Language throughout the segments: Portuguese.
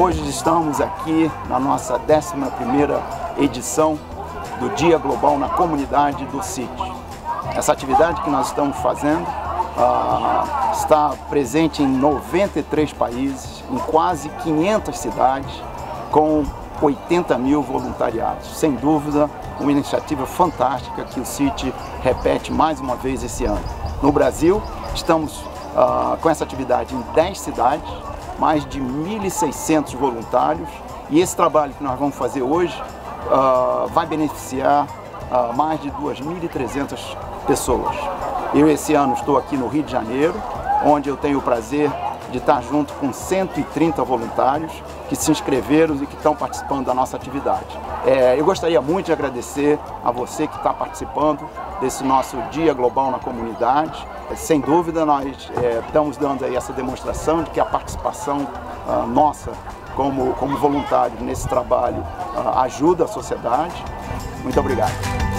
Hoje estamos aqui na nossa 11ª edição do Dia Global na Comunidade do CIT. Essa atividade que nós estamos fazendo está presente em 93 países, em quase 500 cidades, com 80 mil voluntariados. Sem dúvida, uma iniciativa fantástica que o CIT repete mais uma vez esse ano. No Brasil, estamos com essa atividade em 10 cidades, mais de 1.600 voluntários, e esse trabalho que nós vamos fazer hoje vai beneficiar mais de 2.300 pessoas. Eu esse ano estou aqui no Rio de Janeiro, onde eu tenho o prazer de estar junto com 130 voluntários que se inscreveram e que estão participando da nossa atividade. Eu gostaria muito de agradecer a você que está participando desse nosso Dia Global na Comunidade. Sem dúvida, nós estamos dando aí essa demonstração de que a participação nossa como voluntários nesse trabalho ajuda a sociedade. Muito obrigado.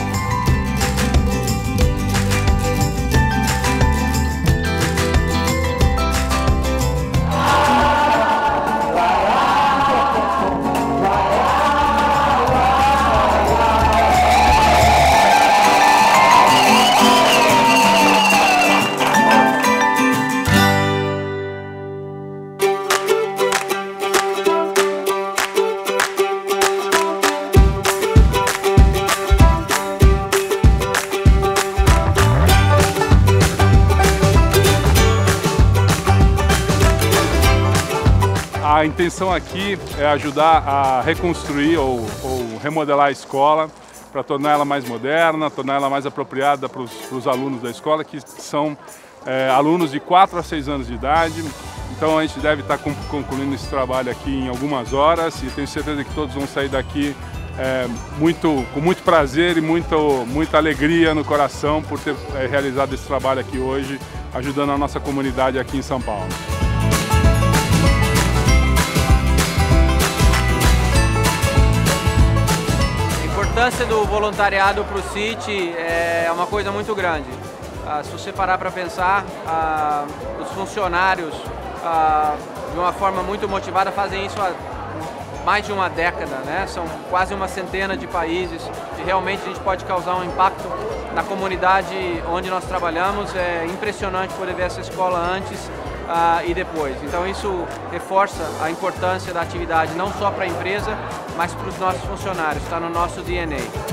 A intenção aqui é ajudar a reconstruir ou remodelar a escola para tornar ela mais moderna, tornar ela mais apropriada para os alunos da escola, que são alunos de 4 a 6 anos de idade. Então a gente deve estar concluindo esse trabalho aqui em algumas horas e tenho certeza que todos vão sair daqui com muito prazer e muita alegria no coração por ter realizado esse trabalho aqui hoje, ajudando a nossa comunidade aqui em São Paulo. A importância do voluntariado para o CIT é uma coisa muito grande. Se você parar para pensar, os funcionários, de uma forma muito motivada, fazem isso há mais de uma década, né? São quase uma centena de países e realmente a gente pode causar um impacto na comunidade onde nós trabalhamos. É impressionante poder ver essa escola antes e depois. Então isso reforça a importância da atividade não só para a empresa, mas para os nossos funcionários, está no nosso DNA.